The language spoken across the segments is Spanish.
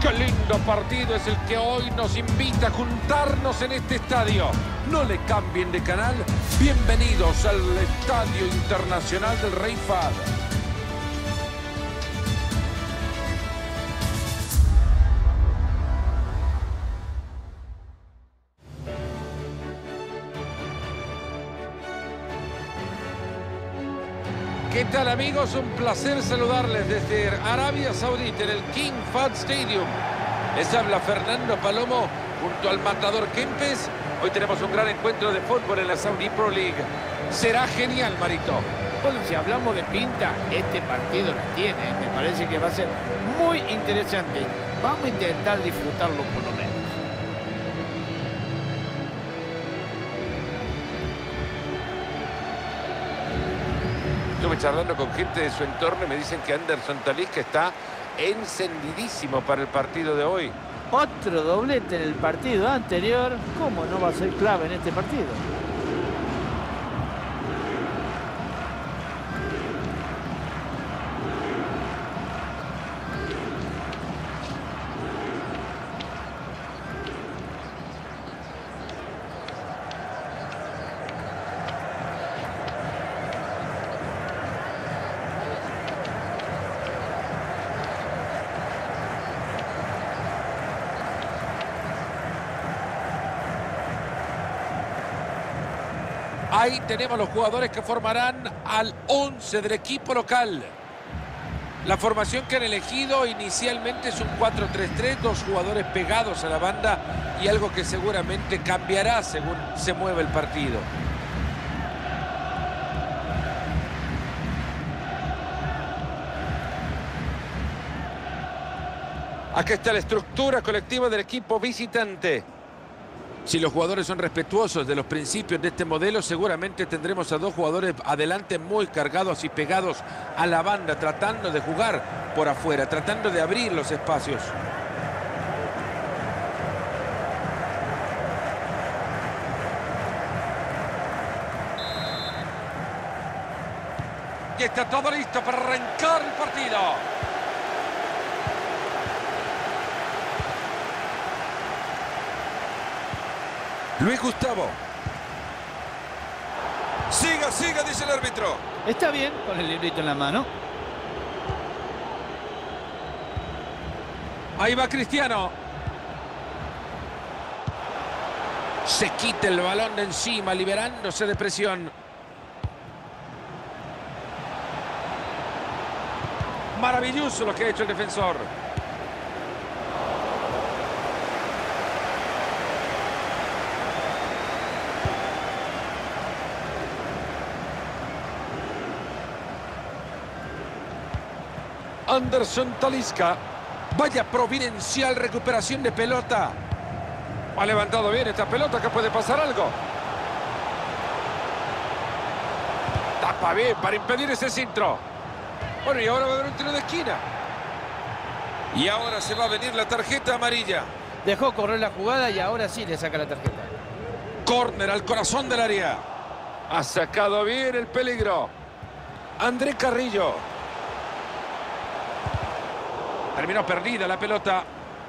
Qué lindo partido es el que hoy nos invita a juntarnos en este estadio. No le cambien de canal. Bienvenidos al Estadio Internacional del Rey Fahd. ¿Qué tal, amigos? Un placer saludarles desde Arabia Saudita en el King Fahd Stadium. Les habla Fernando Palomo junto al matador Kempes. Hoy tenemos un gran encuentro de fútbol en la Saudi Pro League. Será genial, Marito. Bueno, si hablamos de pinta, este partido la tiene. Me parece que va a ser muy interesante. Vamos a intentar disfrutarlo por lo menos. Estuve charlando con gente de su entorno y me dicen que Anderson Talisca está encendidísimo para el partido de hoy. Otro doblete en el partido anterior. ¿Cómo no va a ser clave en este partido? Ahí tenemos los jugadores que formarán al 11 del equipo local. La formación que han elegido inicialmente es un 4-3-3, dos jugadores pegados a la banda y algo que seguramente cambiará según se mueva el partido. Aquí está la estructura colectiva del equipo visitante. Si los jugadores son respetuosos de los principios de este modelo, seguramente tendremos a dos jugadores adelante muy cargados y pegados a la banda, tratando de jugar por afuera, tratando de abrir los espacios. Y está todo listo para arrancar el partido. Luis Gustavo. Siga, siga, dice el árbitro. Está bien con el librito en la mano. Ahí va Cristiano. Se quita el balón de encima, liberándose de presión. Maravilloso lo que ha hecho el defensor. Anderson Talisca. Vaya providencial recuperación de pelota. Ha levantado bien esta pelota, que puede pasar algo. Tapa bien para impedir ese centro. Bueno, y ahora va a haber un tiro de esquina. Y ahora se va a venir la tarjeta amarilla. Dejó correr la jugada y ahora sí le saca la tarjeta. Córner al corazón del área. Ha sacado bien el peligro. André Carrillo. Terminó perdida la pelota.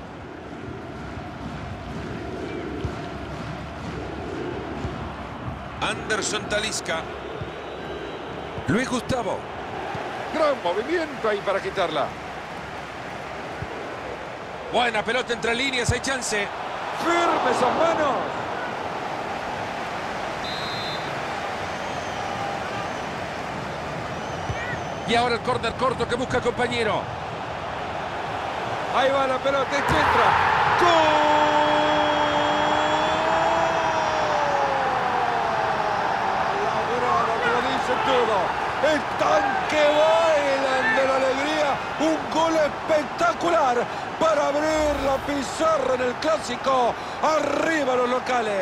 Anderson Talisca. Luis Gustavo. Gran movimiento ahí para quitarla. Buena pelota entre líneas, hay chance. Firme esas manos. Y ahora el córner corto que busca compañero. Ahí va la pelota, entra. ¡Gol! La grada me lo dice todo. Están que bailan de la alegría. Un gol espectacular para abrir la pizarra en el clásico. Arriba los locales.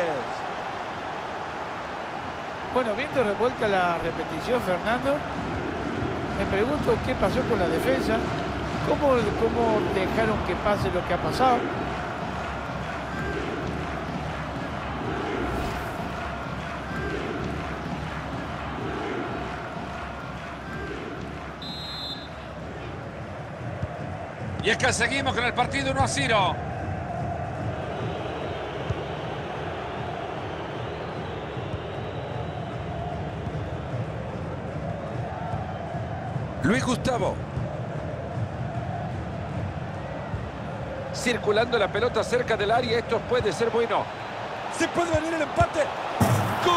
Bueno, viendo revuelta la repetición, Fernando, me pregunto qué pasó con la defensa. ¿Cómo dejaron que pase lo que ha pasado? Y Y es que seguimos con el partido 1-0. Luis Gustavo. Circulando la pelota cerca del área. Esto puede ser bueno. Se puede venir el empate. ¡Gol!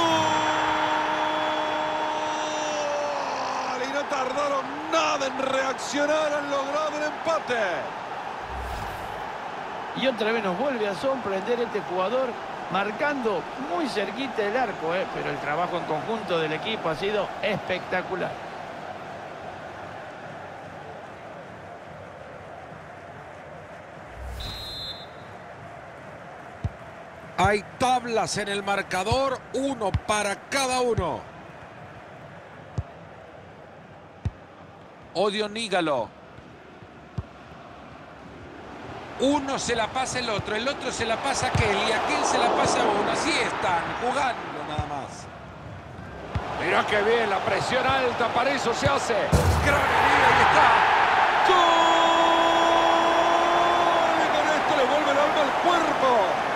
Y no tardaron nada en reaccionar. Han logrado el empate. Y otra vez nos vuelve a sorprender este jugador, marcando muy cerquita del arco, pero el trabajo en conjunto del equipo ha sido espectacular. Hay tablas en el marcador, uno para cada uno. Odio Nígalo. Uno se la pasa el otro se la pasa a aquel y aquel se la pasa a uno. Así están jugando nada más. Mirá que bien, la presión alta, para eso se hace. Gran herida, ahí está. ¡Gol! Y con esto le vuelve el alma al cuerpo.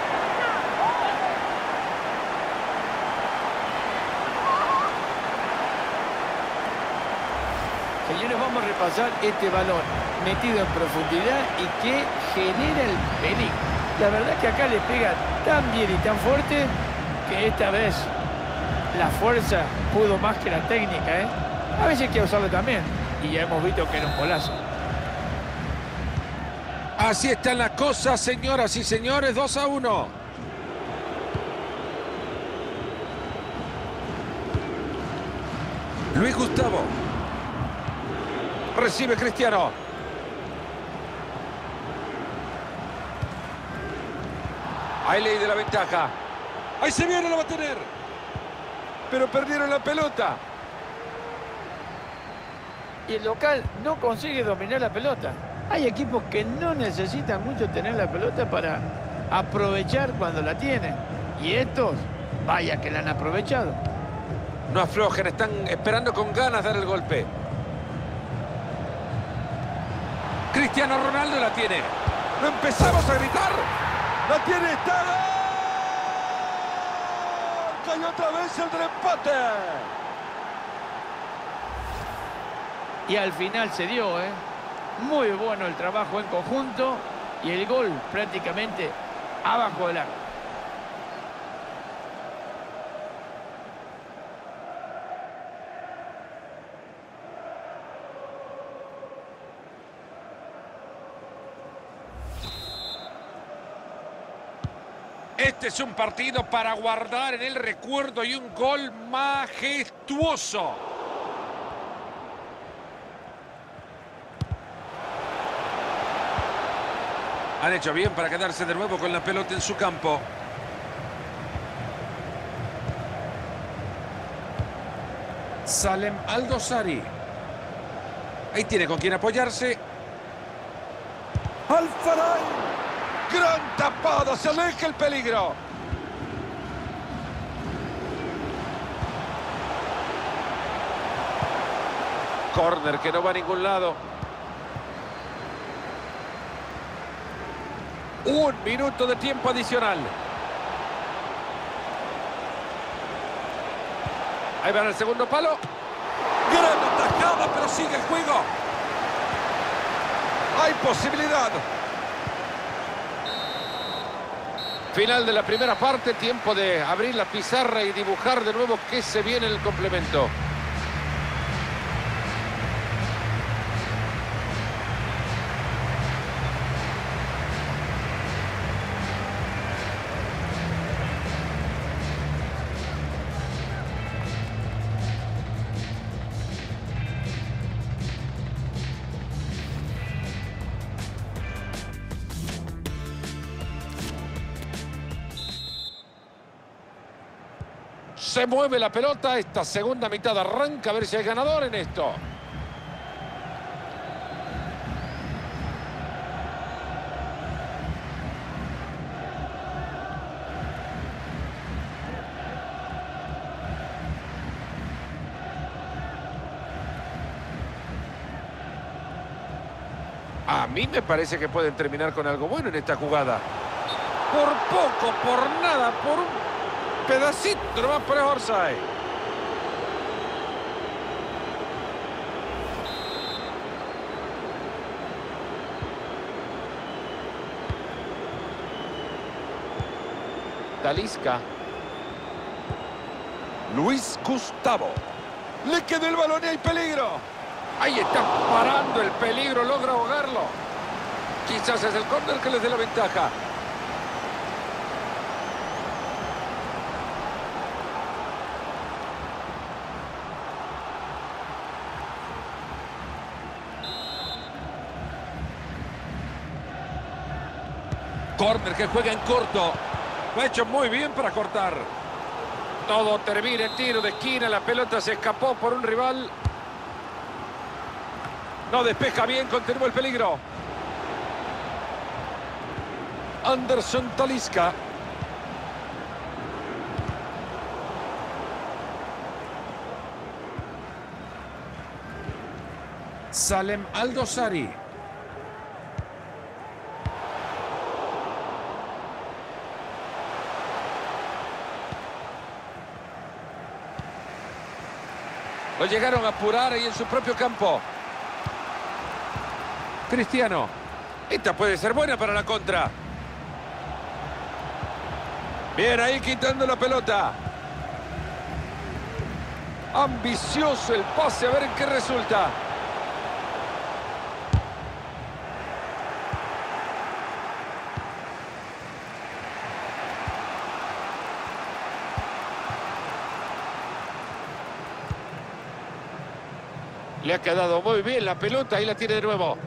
Señores, vamos a repasar este balón metido en profundidad y que genera el peligro. La verdad es que acá le pega tan bien y tan fuerte que esta vez la fuerza pudo más que la técnica, A veces hay que usarlo también. Y ya hemos visto que era un golazo. Así están las cosas, señoras y señores, 2-1. Luis Gustavo. Recibe Cristiano. Hay ley de la ventaja. Ahí se viene, lo va a tener. Pero perdieron la pelota. Y el local no consigue dominar la pelota. Hay equipos que no necesitan mucho tener la pelota para aprovechar cuando la tienen. Y estos, vaya que la han aprovechado. No aflojen, están esperando con ganas dar el golpe. Cristiano Ronaldo la tiene. ¡No empezamos a gritar! ¡La tiene! ¡Está! ¡Cayó otra vez el del empate! Y al final se dio, Muy bueno el trabajo en conjunto y el gol prácticamente abajo del arco. Este es un partido para guardar en el recuerdo y un gol majestuoso. Han hecho bien para quedarse de nuevo con la pelota en su campo. Salem Aldosari. Ahí tiene con quién apoyarse. Al-Faray. Gran tapada, se aleja el peligro. Córner que no va a ningún lado. Un minuto de tiempo adicional. Ahí va en el segundo palo. Gran atajada, pero sigue el juego. Hay posibilidad. Final de la primera parte, tiempo de abrir la pizarra y dibujar de nuevo qué se viene en el complemento. Se mueve la pelota, esta segunda mitad arranca, a ver si hay ganador en esto. A mí me parece que pueden terminar con algo bueno en esta jugada. Por poco, por nada, por un pedacito nomás, por el offside. Talisca. Luis Gustavo. Le queda el balón y hay peligro. Ahí está parando el peligro, logra ahogarlo. Quizás es el córner que les dé la ventaja. Córner que juega en corto. Lo ha hecho muy bien para cortar. Todo termina en tiro de esquina. La pelota se escapó por un rival. No despeja bien, continúa el peligro. Anderson Talisca. Salem Aldosari. Lo llegaron a apurar ahí en su propio campo. Cristiano. Esta puede ser buena para la contra. Bien, ahí quitando la pelota. Ambicioso el pase, a ver en qué resulta. Le ha quedado muy bien la pelota y la tiene de nuevo.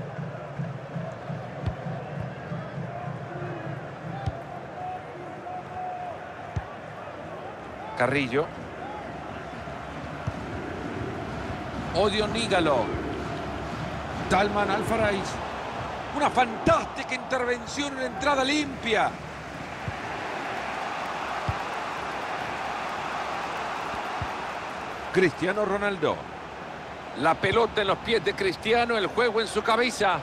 Carrillo. Odion Ígalo. Talman Alfaraiz. Una fantástica intervención, una entrada limpia. Cristiano Ronaldo. La pelota en los pies de Cristiano, el juego en su cabeza.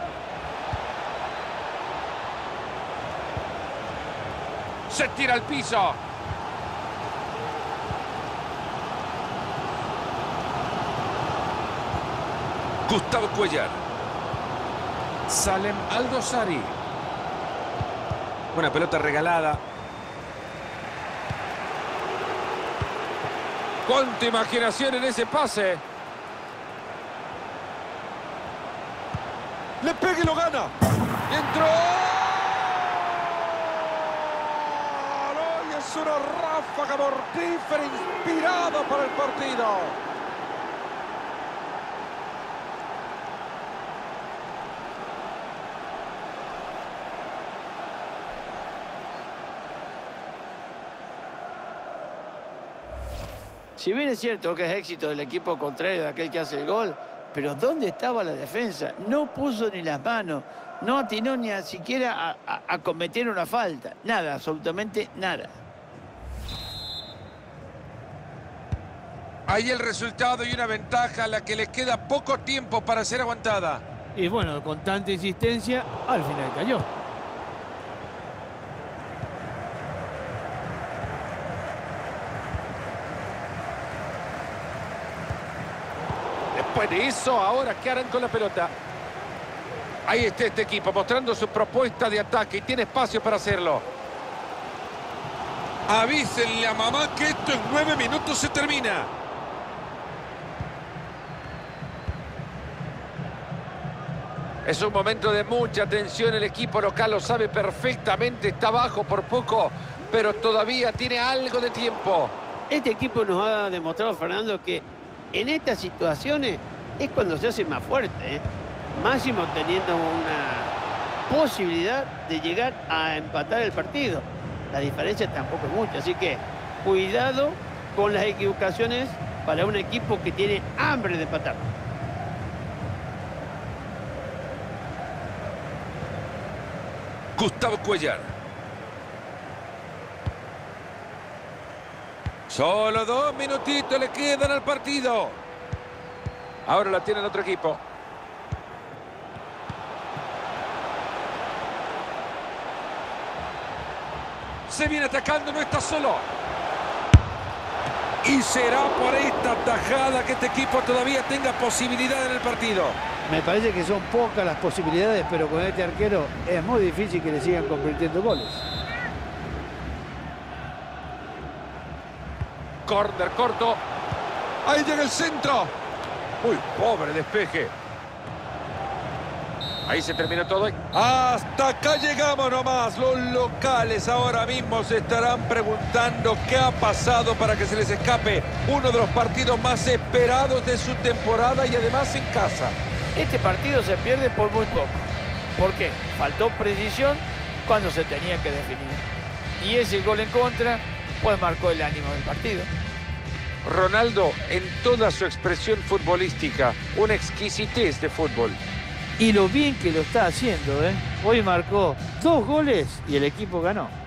Se tira al piso. Gustavo Cuellar. Salem Aldosari. Una pelota regalada. Cuánta imaginación en ese pase. Le pega y lo gana. ¡Entró! ¡Ay, es una ráfaga mortífera inspirada para el partido! Si bien es cierto que es éxito del equipo contrario de aquel que hace el gol, pero ¿dónde estaba la defensa? No puso ni las manos, no atinó ni siquiera a cometer una falta. Nada, absolutamente nada. Ahí el resultado y una ventaja a la que le queda poco tiempo para ser aguantada. Y bueno, con tanta insistencia, al final cayó. Después de eso, ahora ¿qué harán con la pelota? Ahí está este equipo mostrando su propuesta de ataque y tiene espacio para hacerlo. Avísenle a mamá que esto en 9 minutos se termina. Es un momento de mucha tensión, el equipo local lo sabe perfectamente, está abajo por poco, pero todavía tiene algo de tiempo. Este equipo nos ha demostrado, Fernando, que en estas situaciones es cuando se hace más fuerte, ¿eh? Máximo teniendo una posibilidad de llegar a empatar el partido. La diferencia tampoco es mucha, así que cuidado con las equivocaciones para un equipo que tiene hambre de empatar. Gustavo Cuellar. Solo 2 minutitos le quedan al partido. Ahora la tiene el otro equipo. Se viene atacando, no está solo. Y será por esta tajada que este equipo todavía tenga posibilidad en el partido. Me parece que son pocas las posibilidades, pero con este arquero es muy difícil que le sigan convirtiendo goles. Córner corto. Ahí llega el centro. Muy pobre despeje. Ahí se terminó todo. Hasta acá llegamos nomás. Los locales ahora mismo se estarán preguntando qué ha pasado para que se les escape uno de los partidos más esperados de su temporada y además en casa. Este partido se pierde por muy poco. ¿Por qué? Faltó precisión cuando se tenía que definir. Y ese gol en contra, pues marcó el ánimo del partido. Ronaldo, en toda su expresión futbolística, una exquisitez de fútbol. Y lo bien que lo está haciendo, ¿eh? Hoy marcó 2 goles y el equipo ganó.